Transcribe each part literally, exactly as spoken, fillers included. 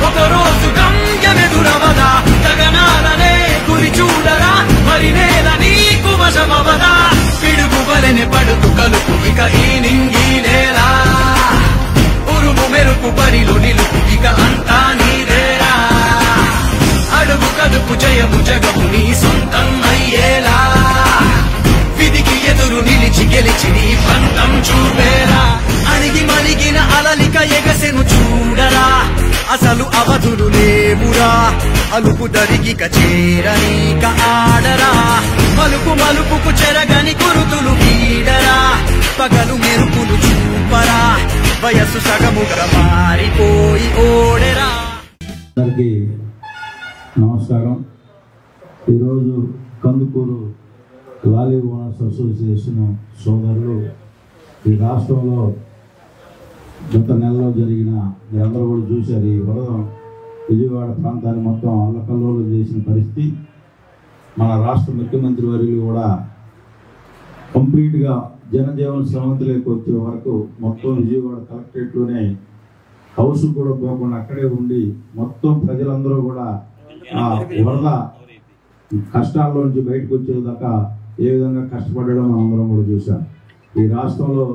ఒక రోజు గమ్యమెదురవదా గగనాలనే గురి చూడరా మరి నేల నీకు వశమవదా పిడుగు వలెనే పడుతు కలుపు ఇక ఈ నింగి నేల ఉరుము మెరుపు పరిలో నిలుపు ఇక అంతా నీదేరా అడుగు కదుపు జయము జగము నీ సొంతం అయ్యేలా విధికి ఎదురు నిలిచి గెలిచి నీ పంతం చూపేరా అణిగి మణిగిన అలలిక ఎగసెను చూడరా అసలు అవధులు లేవురా అలుపు దరిగిక చేరనీక ఆడరా మలుపు మలుపుకు చెరగని కురుతులు వీడరా పగలు మెరుపులు చూపరా వయస్సు సగముగా మారిపోయి ఓడెరా. అందరికీ నమస్కారం. ఈరోజు కందుకూరు లారీ ఓనర్స్ అసోసియేషన్ సోదరులు ఈ రాష్ట్రంలో గత నెలలో జరిగిన మీరందరూ కూడా చూశారు. ఈ వరద విజయవాడ ప్రాంతాన్ని మొత్తం అల్లకల్లోలం చేసిన పరిస్థితి. మన రాష్ట్ర ముఖ్యమంత్రి వర్యులు కూడా కంప్లీట్గా జనజీవన స్రవంతిలోకి వచ్చే వరకు మొత్తం విజయవాడ కలెక్టరేట్లోనే హౌస్ కూడా పోకుండా అక్కడే ఉండి మొత్తం ప్రజలందరూ కూడా ఆ వరద కష్టాల్లో నుంచి బయటకు వచ్చేదాకా ఏ విధంగా కష్టపడడం మనందరం కూడా చూసాం. ఈ రాష్ట్రంలో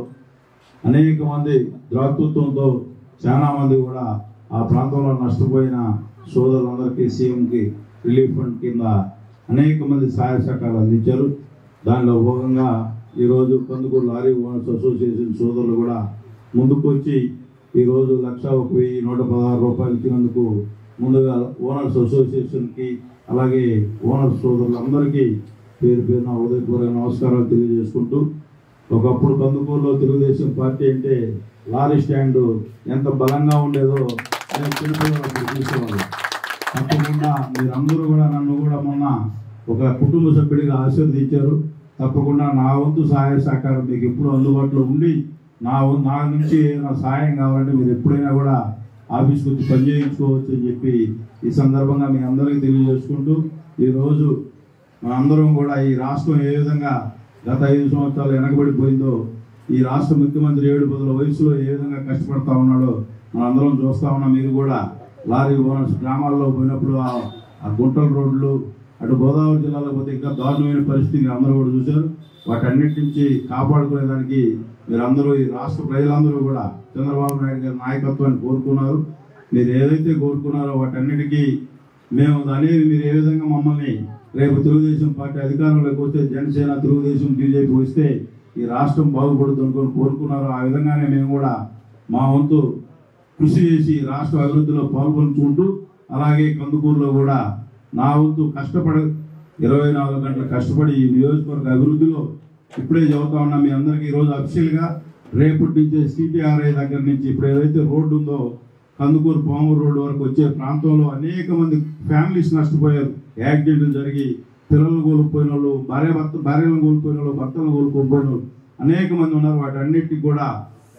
అనేక మంది ద్రాతృత్వంతో చాలా మంది కూడా ఆ ప్రాంతంలో నష్టపోయిన సోదరులందరికీ సీఎంకి రిలీఫ్ ఫండ్ కింద అనేక మంది సహాయ సహకారాలు అందించారు. దానిలో భాగంగా ఈరోజు కందుకూరు లారీ ఓనర్స్ అసోసియేషన్ సోదరులు కూడా ముందుకు వచ్చి ఈరోజు లక్ష ఒక వెయ్యి నూట పదహారు రూపాయలు ఇచ్చినందుకు ముందుగా ఓనర్స్ అసోసియేషన్కి అలాగే ఓనర్స్ సోదరులందరికీ పేరు పేరున ఉదయపూర్వక నమస్కారాలు తెలియజేసుకుంటూ, ఒకప్పుడు కందుకూరులో తెలుగుదేశం పార్టీ అంటే లారీ స్టాండ్ ఎంత బలంగా ఉండేదో నేను తెలుగులో చూసేవాళ్ళు. తప్పకుండా మీరందరూ కూడా నన్ను కూడా మొన్న ఒక కుటుంబ సభ్యుడిగా ఆశీర్వదించారు. తప్పకుండా నా వంతు సహాయ సహకారం మీకు ఎప్పుడు అందుబాటులో ఉండి నా నా నుంచి నా సహాయం కావాలంటే మీరు ఎప్పుడైనా కూడా ఆఫీస్కి వచ్చి పనిచేయించుకోవచ్చు అని చెప్పి ఈ సందర్భంగా మీ అందరికీ తెలియజేసుకుంటూ, ఈరోజు మనందరం కూడా ఈ రాష్ట్రం ఏ విధంగా గత ఐదు సంవత్సరాలు వెనకబడిపోయిందో, ఈ రాష్ట్ర ముఖ్యమంత్రి ఏడు పదుల వయసులో ఏ విధంగా కష్టపడతా ఉన్నాడో మనందరం చూస్తా ఉన్నాం. మీరు కూడా లారీ ఓనర్స్ గ్రామాల్లో పోయినప్పుడు ఆ గుంటల రోడ్లు అటు గోదావరి జిల్లాలో పోతే ఇంకా దారుణమైన పరిస్థితి అందరూ కూడా చూశారు. వాటన్నిటి నుంచి కాపాడుకునేదానికి మీరందరూ ఈ రాష్ట్ర ప్రజలందరూ కూడా చంద్రబాబు నాయుడు గారి నాయకత్వాన్ని కోరుకున్నారు. మీరు ఏదైతే కోరుకున్నారో వాటన్నిటికీ మేము అనేది మీరు ఏ విధంగా మమ్మల్ని రేపు తెలుగుదేశం పార్టీ అధికారంలోకి వస్తే జనసేన తెలుగుదేశం బీజేపీ వస్తే ఈ రాష్ట్రం బాగుపడుతుంది అనుకుని కోరుకున్నారో ఆ విధంగానే మేము కూడా మా వంతు కృషి చేసి రాష్ట్ర అభివృద్ధిలో పాల్గొంచుకుంటూ, అలాగే కందుకూరులో కూడా నా వంతు కష్టపడ ఇరవై నాలుగు గంటలు కష్టపడి ఈ నియోజకవర్గ అభివృద్ధిలో ఇప్పుడే చెబుతా ఉన్నా మీ అందరికీ ఈరోజు అఫీషియల్గా రేపటి నుంచి సిటీఆర్ఐ దగ్గర నుంచి ఇప్పుడు ఏదైతే రోడ్డు ఉందో కందుకూరు పామూరు రోడ్డు వరకు వచ్చే ప్రాంతంలో అనేక మంది ఫ్యామిలీస్ నష్టపోయారు. యాక్సిడెంట్లు జరిగి పిల్లలు కోల్పోయిన వాళ్ళు, భార్య భర్త భార్యలను కోల్పోయిన వాళ్ళు, భర్తలను కోల్పోయిన వాళ్ళు అనేక మంది ఉన్నారు. వాటన్నిటికీ కూడా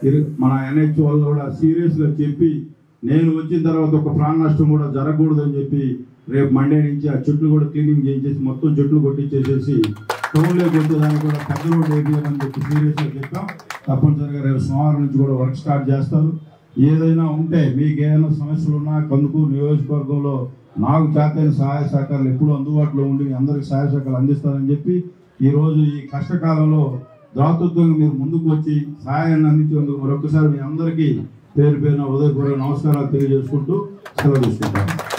మన ఎన్హెచ్ వాళ్ళు కూడా సీరియస్గా చెప్పి నేను వచ్చిన తర్వాత ఒక ప్రాణ నష్టం కూడా జరగకూడదని చెప్పి రేపు మండే నుంచి ఆ చెట్లు కూడా క్లీనింగ్ చేయించేసి మొత్తం చెట్లు కొట్టించేసేసి టౌన్లోకి వచ్చేదానికి కూడా పెద్ద రోడ్డు వేయాలని చెప్పి సీరియస్గా చెప్పాం. తప్పనిసరిగా రేపు సోమవారం నుంచి కూడా వర్క్ స్టార్ట్ చేస్తారు. ఏదైనా ఉంటే మీకు ఏదైనా సమస్యలు ఉన్నా కందుకూరు నియోజకవర్గంలో నాకు చేతైన సహాయ సహకారాలు ఎప్పుడూ అందుబాటులో ఉండి అందరికి సహాయ సహకారాలు అందిస్తారని చెప్పి ఈరోజు ఈ కష్టకాలంలో దాతృత్వంగా మీరు ముందుకు వచ్చి సహాయాన్ని అందించేందుకు మరొకసారి మీ అందరికీ పేరు పేరున ఉదయపూర్వక నమస్కారాలు తెలియజేసుకుంటూ సెలవు తీసుకుంటాను.